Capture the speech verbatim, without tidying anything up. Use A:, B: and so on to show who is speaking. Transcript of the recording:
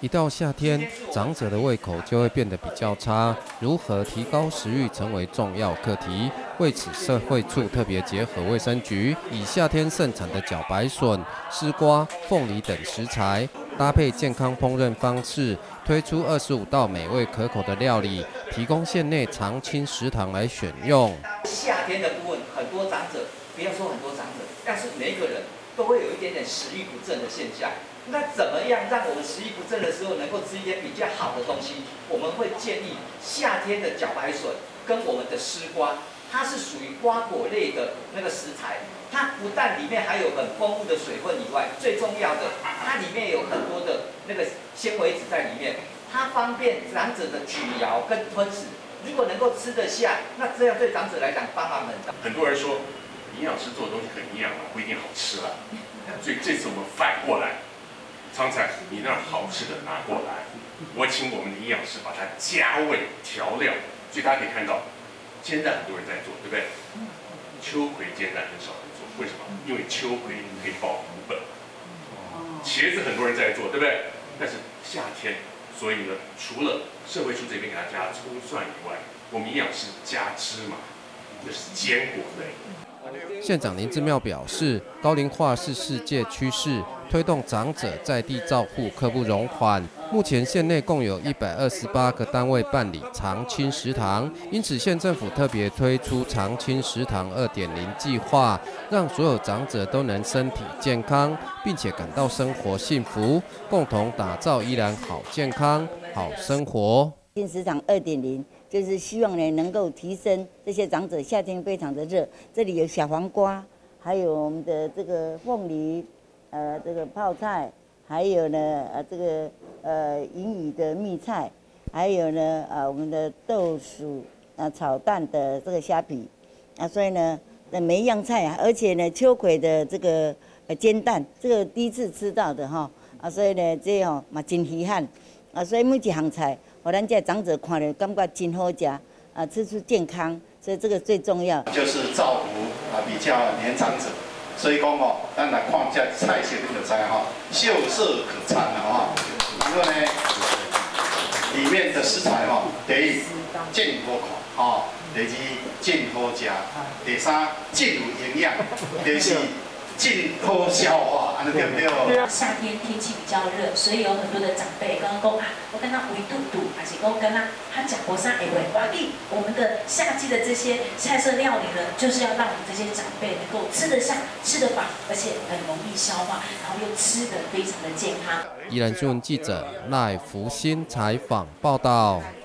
A: 一到夏天，长者的胃口就会变得比较差，如何提高食欲成为重要课题。为此，社会处特别结合卫生局，以夏天盛产的茭白笋、丝瓜、凤梨等食材，搭配健康烹饪方式，推出二十五道美味可口的料理，提供县内长青食堂来选用。
B: 夏天的部分，很多长者，不要说很多长者，但是每一个人都会有一点点食欲不振的现象。那怎么样让我们食欲不振的时候能够吃一些比较好的东西？我们会建议夏天的茭白笋跟我们的丝瓜，它是属于瓜果类的那个食材。它不但里面还有很丰富的水分以外，最重要的，它里面有很多的那个纤维质在里面，它方便长者的咀嚼跟吞食。如果能够吃得下，那这样对长者来讲帮忙很大。
C: 很多人说，营养师做的东西很营养嘛，不一定好吃啦。所以这次我们反过来。昌菜，你那好吃的拿过来，我请我们的营养师把它加味调料，所以大家可以看到，煎蛋很多人在做，对不对？秋葵煎蛋很少人做，为什么？因为秋葵可以爆骨本。茄子很多人在做，对不对？但是夏天，所以呢，除了社会处这边给它加葱蒜以外，我们营养师加芝麻，这是坚果类。
A: 县长林志妙表示，高龄化是世界趋势，推动长者在地照护刻不容缓。目前县内共有一百二十八个单位办理长青食堂，因此县政府特别推出长青食堂 二点零 计划，让所有长者都能身体健康，并且感到生活幸福，共同打造宜兰好健康、好生活。
D: 新食堂 二点零。就是希望呢，能够提升这些长者。夏天非常的热，这里有小黄瓜，还有我们的这个凤梨，呃，这个泡菜，还有呢，呃，这个呃银羽的蜜菜，还有呢，呃，我们的豆薯啊炒蛋的这个虾皮，啊，所以呢，每一样菜啊，而且呢，秋葵的这个呃煎蛋，这个第一次吃到的哈，啊，所以呢，这吼嘛真稀罕，啊，所以每一项菜。我咱这长者看了感觉真好食，啊，吃出健康，所以这个最重要。
E: 就是照顾啊比较年长者，所以讲哦，咱来看这菜色你就知哈，秀色可餐了哈。然后呢，里面的食材哈，第一健好看哈，第二健好食，第三健有营养，第四。进口消化，安尼对不对？
F: 夏天天气比较热，所以有很多的长辈刚刚讲啊，我跟他围肚肚，还是我跟他他讲我上哎喂，哇哩，我们的夏季的这些菜色料理呢，就是要让我们这些长辈能够吃得下、吃得饱，而且很容易消化，然后又吃得非常的健康。
A: 宜兰新闻记者赖福新采访报道。